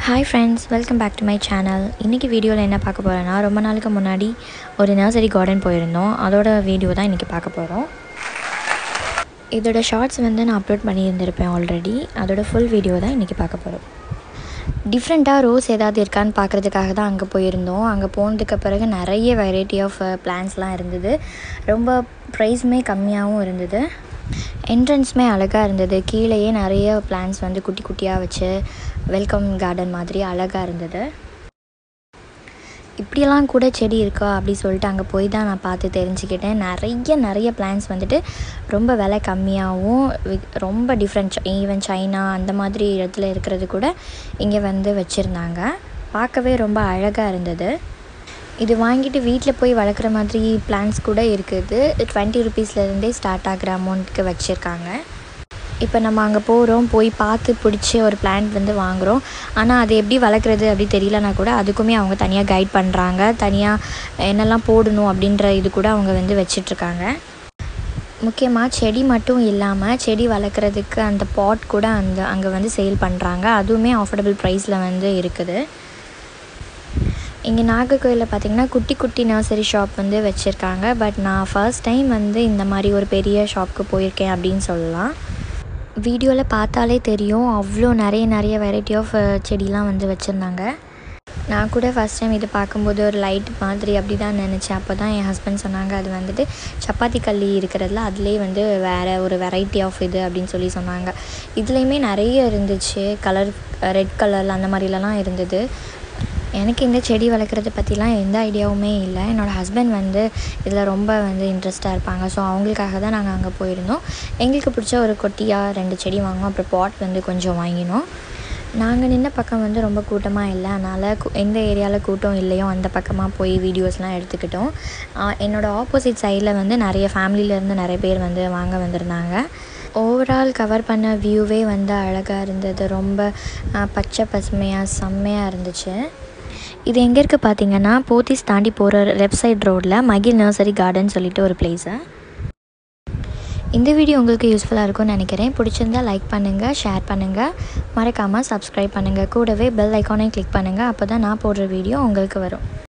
Hi friends, welcome back to my channel. இன்னைக்கு வீடியோல என்ன பார்க்க போறேன்னா ரொம்ப நாளுக்கு முன்னாடி ஒரு நர்சரி கார்டன் போயிருந்தோம். அதோட வீடியோ தான் இன்னைக்கு பார்க்க போறோம். இதோட ஷார்ட்ஸ் வந்து நான் அப்லோட் பண்ணியிருந்திருப்பேன் ஆல்ரெடி. அதோட ஃபுல் வீடியோ தான் இன்னைக்கு பார்க்க போறோம். டிஃப்ரெண்ட்டாக ரோஸ் ஏதாவது இருக்கான்னு பார்க்குறதுக்காக தான் அங்கே போயிருந்தோம். அங்கே போனதுக்கு பிறகு நிறைய வெரைட்டி ஆஃப் பிளான்ட்ஸ்லாம் இருந்தது. ரொம்ப ப்ரைஸுமே கம்மியாகவும் இருந்தது. என்ட்ரன்ஸுமே அழகாக இருந்தது. கீழேயே நிறைய பிளான்ட்ஸ் வந்து குட்டி குட்டியாக வச்சு வெல்கம் கார்டன் மாதிரி அழகாக இருந்தது. இப்படியெல்லாம் கூட செடி இருக்கா அப்படி சொல்லிட்டு அங்கே போய் தான் நான் பார்த்து தெரிஞ்சுக்கிட்டேன். நிறைய பிளான்ட்ஸ் வந்துட்டு ரொம்ப விலை கம்மியாகவும் ரொம்ப டிஃப்ரெண்ட் ஈவன் சைனா அந்த மாதிரி இடத்துல இருக்கிறது கூட இங்கே வந்து வச்சுருந்தாங்க. பார்க்கவே ரொம்ப அழகாக இருந்தது. இது வாங்கிட்டு வீட்டில் போய் வளர்க்குற மாதிரி பிளான்ஸ் கூட இருக்குது. 20 ருபீஸ்லேருந்தே ஸ்டார்ட் ஆகிற அமௌண்ட்டுக்கு வச்சுருக்காங்க. இப்போ நம்ம அங்கே போகிறோம், போய் பார்த்து பிடிச்சி ஒரு பிளான்ட் வந்து வாங்குகிறோம். ஆனால் அது எப்படி வளர்க்குறது அப்படி தெரியலனா கூட அதுக்குமே அவங்க தனியாக கைட் பண்ணுறாங்க. தனியாக என்னெல்லாம் போடணும் அப்படின்ற இது கூட அவங்க வந்து வச்சிட்ருக்காங்க. முக்கியமாக செடி மட்டும் இல்லாமல் செடி வளர்க்குறதுக்கு அந்த பாட் கூட அங்கே வந்து சேல் பண்ணுறாங்க. அதுவுமே அஃபோர்டபுள் ப்ரைஸில் வந்து இருக்குது. இங்கே நாகர்கோயிலில் பார்த்திங்கன்னா குட்டி குட்டி நர்சரி ஷாப் வந்து வச்சுருக்காங்க. பட் நான் ஃபர்ஸ்ட் டைம் வந்து இந்த மாதிரி ஒரு பெரிய ஷாப்புக்கு போயிருக்கேன் அப்படின்னு சொல்லலாம். வீடியோவில் பார்த்தாலே தெரியும், அவ்வளோ நிறைய வெரைட்டி ஆஃப் செடிலாம் வந்து வச்சுருந்தாங்க. நான் கூட ஃபஸ்ட் டைம் இது பார்க்கும்போது ஒரு லைட் மாதிரி அப்படி தான் நினச்சேன். அப்போ தான் என் ஹஸ்பண்ட் சொன்னாங்க, அது வந்துட்டு சப்பாத்தி கல்லி இருக்கிறதுல அதிலே வந்து வேறு ஒரு வெரைட்டி ஆஃப் இது அப்படின்னு சொல்லி சொன்னாங்க. இதுலேயுமே நிறைய இருந்துச்சு, கலர் ரெட் கலரில் அந்த மாதிரிலலாம் இருந்தது. எனக்கு இந்த செடி வளர்க்குறத பற்றிலாம் எந்த ஐடியாவுமே இல்லை. என்னோடய ஹஸ்பண்ட் வந்து இதில் ரொம்ப வந்து இன்ட்ரெஸ்ட்டாக இருப்பாங்க. ஸோ அவங்களுக்காக தான் நாங்கள் அங்கே போயிருந்தோம். எங்களுக்கு பிடிச்ச ஒரு கொட்டியாக 2 செடி வாங்கினோம். அப்புறம் பாட் வந்து கொஞ்சம் வாங்கினோம். நாங்கள் நின்ன பக்கம் வந்து ரொம்ப கூட்டமாக இல்லை. அதனால் எந்த ஏரியாவில் கூட்டம் இல்லையோ அந்த பக்கமாக போய் வீடியோஸ்லாம் எடுத்துக்கிட்டோம். என்னோடய ஆப்போசிட் சைடில் வந்து நிறைய ஃபேமிலியிலேருந்து நிறைய பேர் வந்து வாங்க வந்திருந்தாங்க. ஓவரால் கவர் பண்ண வியூவே வந்து அழகாக இருந்தது. ரொம்ப பச்சை பசுமையாக செம்மையாக இருந்துச்சு. இது எங்கே இருக்குது பார்த்தீங்கன்னா, போத்தீஸ் தாண்டி போகிற லெஃப்ட் சைட் ரோடில் மகிழ் நர்சரி கார்டன் சொல்லிட்டு ஒரு பிளேஸு. இந்த வீடியோ உங்களுக்கு யூஸ்ஃபுல்லாக இருக்கும்னு நினைக்கிறேன். பிடிச்சிருந்தால் லைக் பண்ணுங்கள், ஷேர் பண்ணுங்கள், மறக்காமல் சப்ஸ்கிரைப் பண்ணுங்கள். கூடவே பெல் ஐக்கானையும் கிளிக் பண்ணுங்கள். அப்போ தான் நான் போடுற வீடியோ உங்களுக்கு வரும்.